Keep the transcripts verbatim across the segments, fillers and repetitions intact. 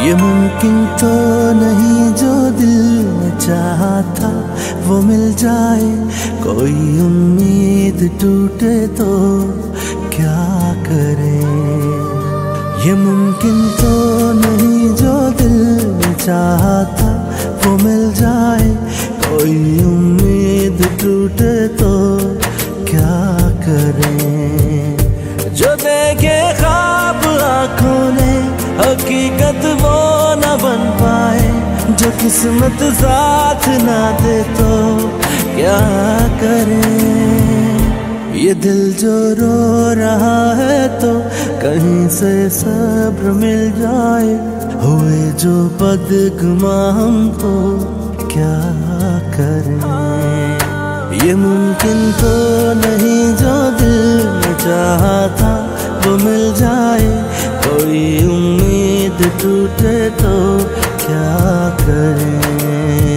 ये मुमकिन तो नहीं जो दिल में चाहा था वो मिल जाए। कोई उम्मीद टूटे तो क्या करें। ये मुमकिन तो नहीं जो दिल में चाहा था वो मिल जाए। कोई उम्मीद टूटे तो क्या करें। जो देखे ख्वाब आँखों ने हकीकत वो न बन पाए। जो किस्मत साथ ना दे तो क्या करें। ये दिल जो रो रहा है तो कहीं से सब्र मिल जाए। हुए जो बदगुमा हमको क्या करें। ये मुमकिन तो नहीं जो दिल में चाहा था वो मिल जाए। कोई उम्मीद टूटे तो क्या करें।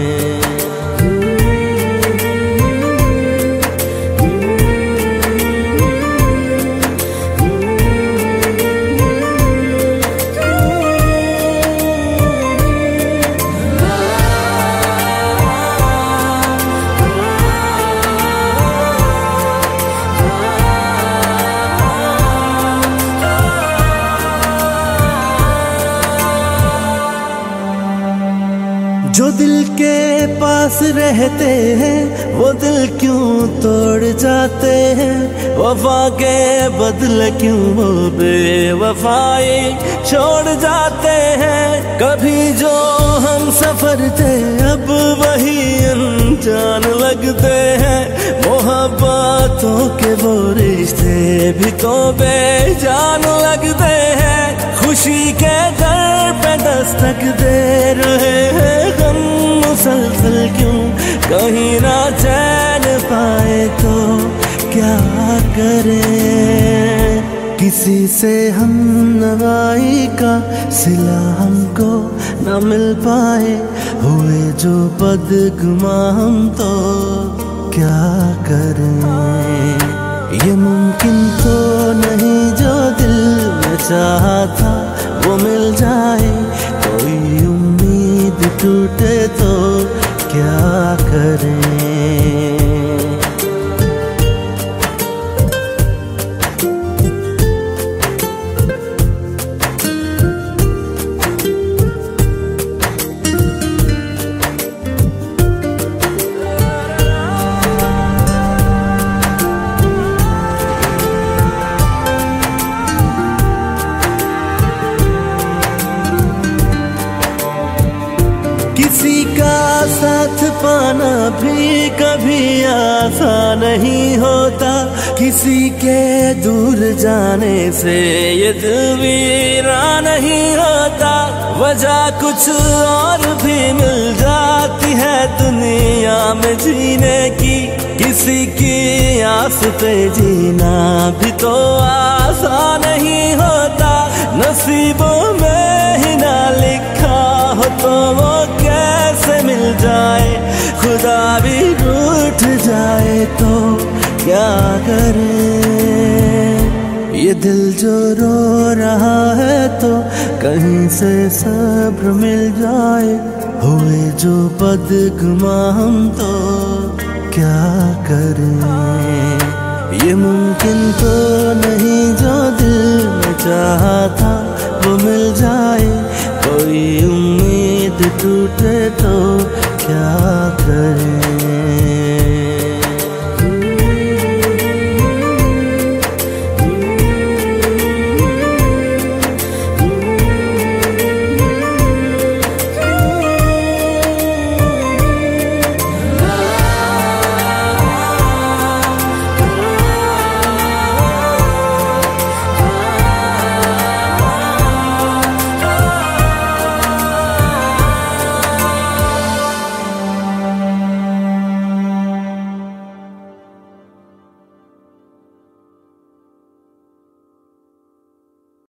जो दिल के पास रहते हैं वो दिल क्यों तोड़ जाते हैं। वफा के बदले क्यों वो बेवफाई छोड़ जाते हैं। कभी जो हम सफर थे अब वही अनजान लगते हैं। मोहब्बतों के वो रिश्ते भी तो बेजान लगते हैं। खुशी के दर पे दस्तक दे रहे हैं हम मुसलसल क्यों कहीं ना चैन पाए तो क्या करें। किसी से हम नवाई का सिला हमको न मिल पाए। हुए जो बदगुमा हम तो क्या करें। ये मुमकिन तो नहीं जो दिल में चाहा था वो मिल जाए। कोई उम्मीद टूटे तो क्या करें। किसी का साथ पाना भी कभी आसान नहीं होता। किसी के दूर जाने से ये दिल वीरा नहीं होता। वजह कुछ और भी मिल जाती है दुनिया में जीने की। किसी की आस पे जीना भी तो आसान नहीं होता। नसीबों में ही ना लिखा हो तो वो कैसे मिल जाए। खुदा भी रूठ जाए तो क्या करें। ये दिल जो रो रहा है तो कहीं से सब्र मिल जाए। हुए जो बदगुमा हम तो क्या करें। ये मुमकिन तो नहीं जो दिल में चाहा था वो मिल जाए। कोई उम्मीद टूटे तो क्या करें।